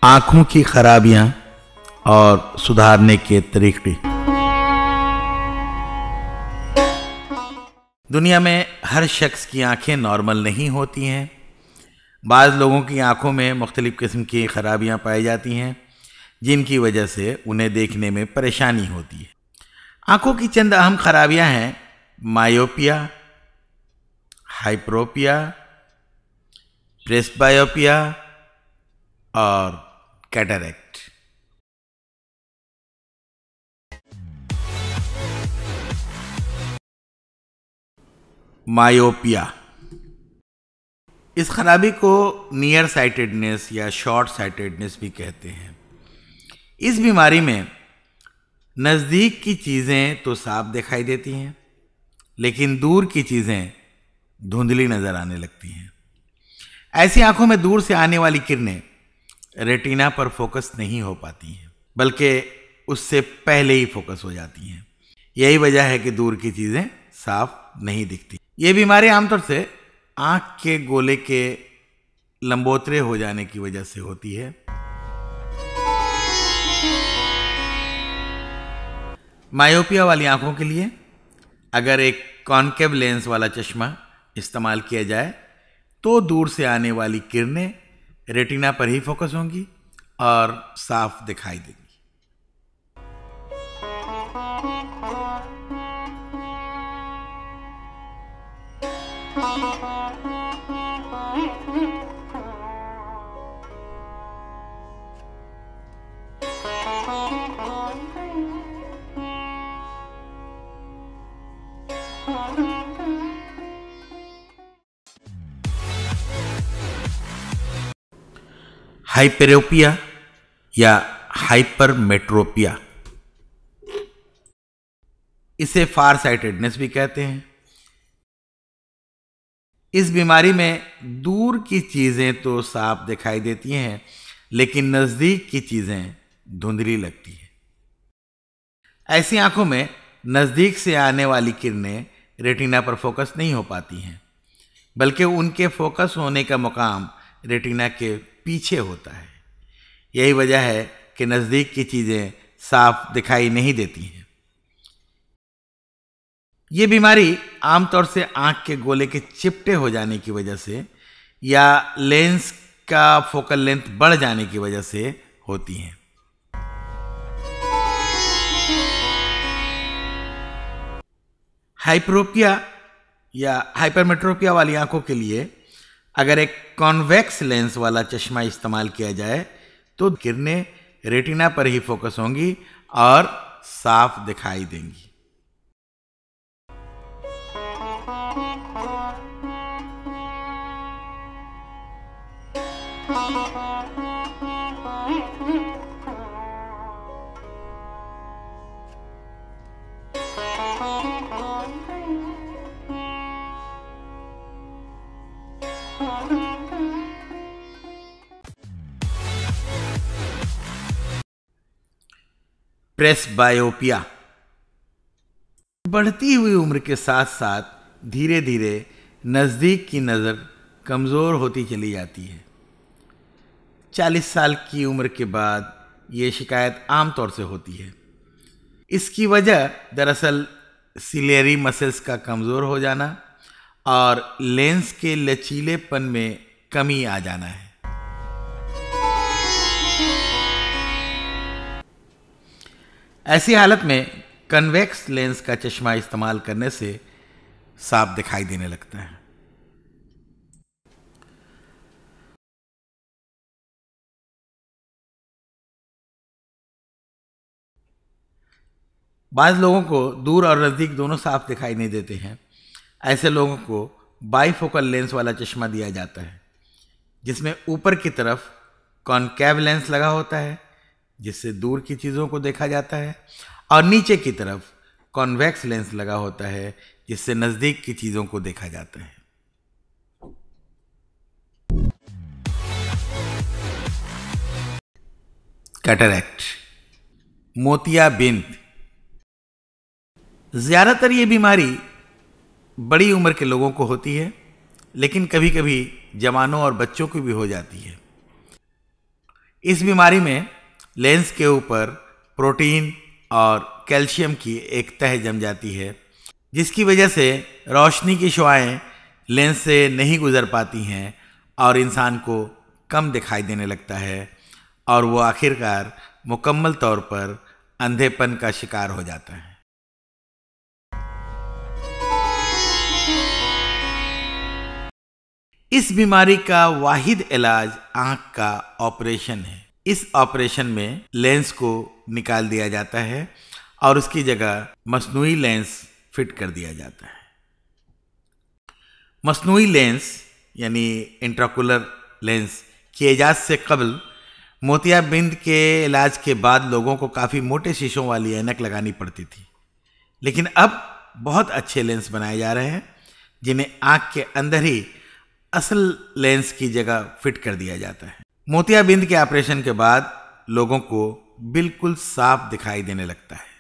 आंखों की खराबियां और सुधारने के तरीके। दुनिया में हर शख्स की आंखें नॉर्मल नहीं होती हैं। बाज़ लोगों की आंखों में मुख्तलिफ़ किस्म की खराबियां पाई जाती हैं जिनकी वजह से उन्हें देखने में परेशानी होती है। आंखों की चंद अहम खराबियां हैं: मायोपिया, हाइपरोपिया, प्रेस्बायोपिया और कैटरैक्ट। मायोपिया, इस खराबी को नियर साइटेडनेस या शॉर्ट साइटेडनेस भी कहते हैं। इस बीमारी में नज़दीक की चीज़ें तो साफ दिखाई देती हैं, लेकिन दूर की चीज़ें धुंधली नज़र आने लगती हैं। ऐसी आंखों में दूर से आने वाली किरणें रेटिना पर फोकस नहीं हो पाती हैं, बल्कि उससे पहले ही फोकस हो जाती हैं। यही वजह है कि दूर की चीज़ें साफ नहीं दिखती। ये बीमारी आमतौर से आंख के गोले के लंबोतरे हो जाने की वजह से होती है। मायोपिया वाली आंखों के लिए अगर एक कॉनकेव लेंस वाला चश्मा इस्तेमाल किया जाए तो दूर से आने वाली किरणें रेटिना पर ही फोकस होंगी और साफ दिखाई देंगी। हाइपरोपिया या हाइपरमेट्रोपिया, इसे फार साइटेडनेस भी कहते हैं। इस बीमारी में दूर की चीजें तो साफ दिखाई देती हैं, लेकिन नजदीक की चीजें धुंधली लगती हैं। ऐसी आंखों में नजदीक से आने वाली किरणें रेटिना पर फोकस नहीं हो पाती हैं, बल्कि उनके फोकस होने का मुकाम रेटिना के पीछे होता है। यही वजह है कि नजदीक की चीजें साफ दिखाई नहीं देती हैं। ये बीमारी आमतौर से आंख के गोले के चिपटे हो जाने की वजह से या लेंस का फोकल लेंथ बढ़ जाने की वजह से होती है। हाइपरोपिया या हाइपरमेट्रोपिया वाली आंखों के लिए अगर एक कॉन्वेक्स लेंस वाला चश्मा इस्तेमाल किया जाए तो किरणें रेटिना पर ही फोकस होंगी और साफ दिखाई देंगी। प्रेस्बायोपिया, बढ़ती हुई उम्र के साथ साथ धीरे धीरे नज़दीक की नज़र कमज़ोर होती चली जाती है। 40 साल की उम्र के बाद ये शिकायत आमतौर से होती है। इसकी वजह दरअसल सिलेरी मसल्स का कमज़ोर हो जाना और लेंस के लचीलेपन में कमी आ जाना है। ऐसी हालत में कन्वेक्स लेंस का चश्मा इस्तेमाल करने से साफ दिखाई देने लगता है। बाज़ लोगों को दूर और नज़दीक दोनों साफ दिखाई नहीं देते हैं। ऐसे लोगों को बाईफोकल लेंस वाला चश्मा दिया जाता है, जिसमें ऊपर की तरफ कॉनकेव लेंस लगा होता है जिससे दूर की चीज़ों को देखा जाता है, और नीचे की तरफ कॉन्वेक्स लेंस लगा होता है जिससे नज़दीक की चीज़ों को देखा जाता है। कैटरैक्ट, मोतियाबिंद। ज़्यादातर ये बीमारी बड़ी उम्र के लोगों को होती है, लेकिन कभी कभी जवानों और बच्चों को भी हो जाती है। इस बीमारी में लेंस के ऊपर प्रोटीन और कैल्शियम की एक तह जम जाती है, जिसकी वजह से रोशनी की शुआएं लेंस से नहीं गुजर पाती हैं और इंसान को कम दिखाई देने लगता है और वो आखिरकार मुकम्मल तौर पर अंधेपन का शिकार हो जाता है। इस बीमारी का वाहिद इलाज आंख का ऑपरेशन है। इस ऑपरेशन में लेंस को निकाल दिया जाता है और उसकी जगह मसनूई लेंस फिट कर दिया जाता है। मसनूई लेंस यानी इंट्राकुलर लेंस की इजाज़त से कबल मोतियाबिंद के इलाज के बाद लोगों को काफ़ी मोटे शीशों वाली ऐनक लगानी पड़ती थी, लेकिन अब बहुत अच्छे लेंस बनाए जा रहे हैं जिन्हें आँख के अंदर ही असल लेंस की जगह फिट कर दिया जाता है। मोतियाबिंद के ऑपरेशन के बाद लोगों को बिल्कुल साफ दिखाई देने लगता है।